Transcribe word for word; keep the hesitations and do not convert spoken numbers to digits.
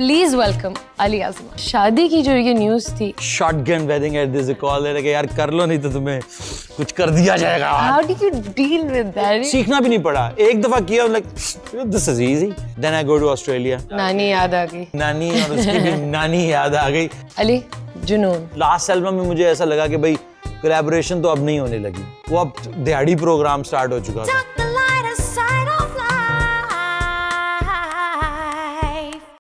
Please welcome Ali आजमा। शादी की जो ये न्यूज थी, shotgun wedding at this call है कि यार कर लो नहीं तो तुम्हें कुछ कर दिया जाएगा। How did you deal with that? सीखना भी नहीं पड़ा, एक दफा किया like this is easy, then I go to Australia. नानी याद आ गई, नानी और उसकी भी नानी याद आ गई। अली जुनून लास्ट एल्बम में मुझे ऐसा लगा कि भाई कोलैबोरेशन तो अब नहीं होने लगी, वो अब दिहाड़ी प्रोग्राम स्टार्ट हो चुका था।